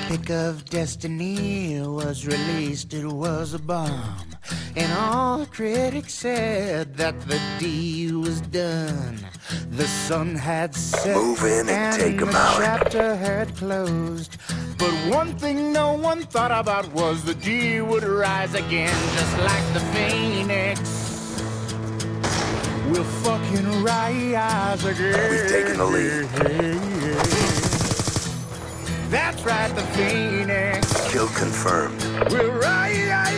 Epic of Destiny was released, it was a bomb. And all critics said that the D was done. The sun had set. Move in and take 'em out. The chapter had closed. But one thing no one thought about was the D would rise again, just like the Phoenix. We'll fucking rise again. We've taken the lead. That's right, the Phoenix. Kill confirmed. We'll rise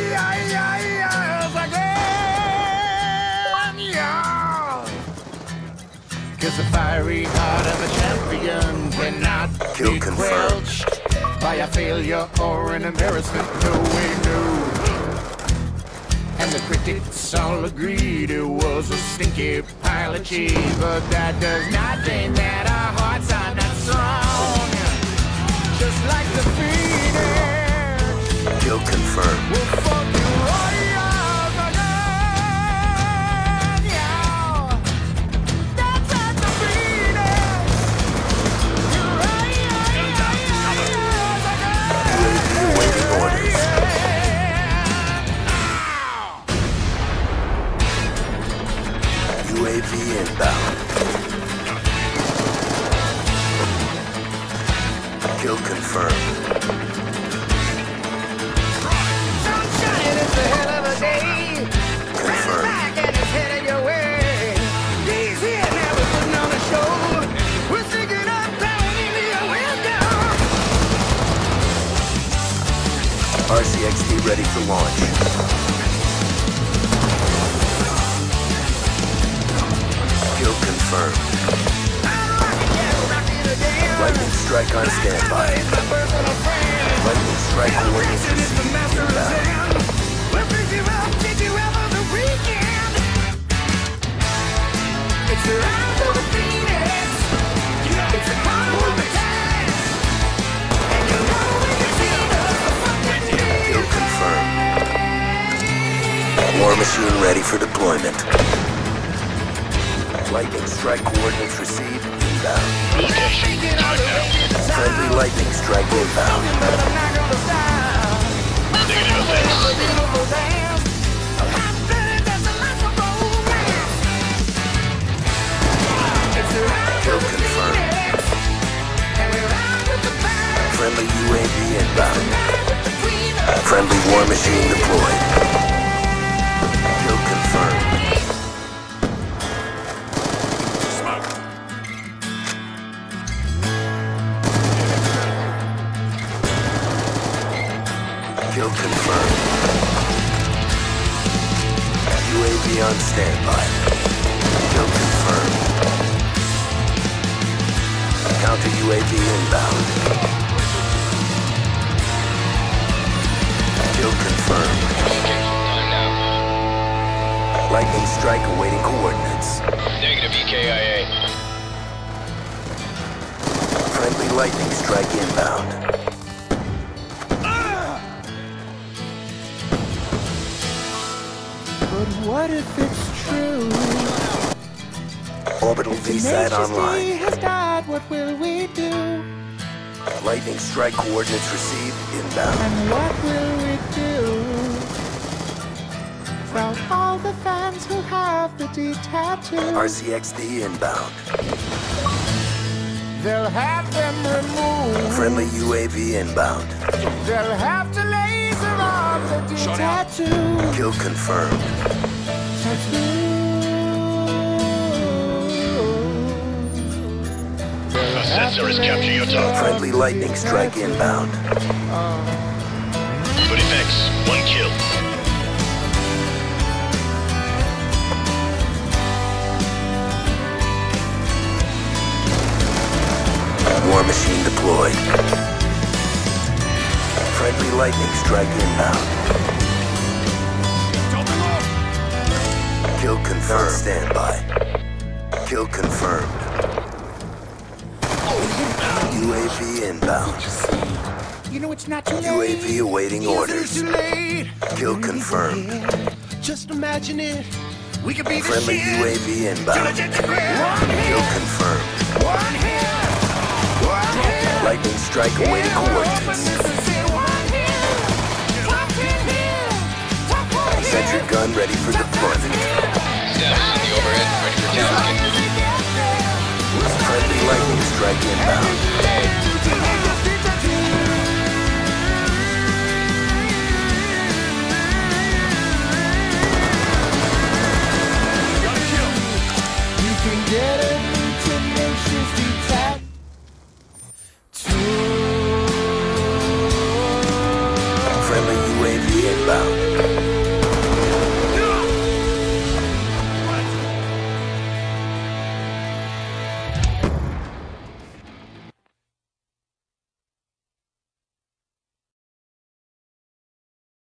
again, yeah. 'Cause the fiery heart of a champion cannot Kill be confirmed. quenched by a failure or an embarrassment. No way, no. And the critics all agreed it was a stinky pile of cheese. But that does not mean that our hearts are not strong. Just like the Phoenix. Kill confirmed. We'll fucking rise again, yeah. That's like the Phoenix. You're rise UAV awaiting orders. UAV inbound. Kill confirmed. Sunshine is the hell of a day. Confirmed. Back and it's headed your way. He's here now, we're putting on a show. We're singing up down into your window. RCXD ready for launch. Kill confirmed. Lightning strike on standby. Lightning strike coordinates received. Inbound. We'll pick you up, take you out on the weekend. It's the rise of the Phoenix. It's the power of the times. And you know when you see the Kill confirmed. War machine ready for deployment. Lightning strike coordinates received. Inbound. Location, time now. Friendly lightning strike inbound. Negative effects. Kill confirmed. Friendly UAV inbound. Friendly war machine deployed. Kill confirmed. Kill confirmed. UAV on standby. Kill confirmed. Counter UAV inbound. Kill confirmed. Okay, time now. Lightning strike awaiting coordinates. Negative EKIA. Friendly lightning strike inbound. But what if it's true? Orbital VSAT online. Tenacious D has died, what will we do? Lightning strike coordinates received. Inbound. And what will we do about all the fans who have the D tattoo? RCXD inbound. They'll have them removed. Friendly UAV inbound. They'll have to laser off the D tattoo. Kill confirmed. Our sensor has captured your target. Friendly lightning strike inbound. Good effects. One kill. War machine deployed. Friendly lightning strike inbound. Kill confirmed. Standby. Kill confirmed. UAV inbound. You know it's not too late. UAV awaiting orders. Too late. Kill confirmed. Just imagine it. We could be the Friendly shit. UAV inbound. Gonna take the ground. Kill confirmed. One hit. One hit. Lightning strike awaiting coordinates. Sentry gun ready for deployment. Status on the overhead, ready for tasking. Friendly lightning strike inbound.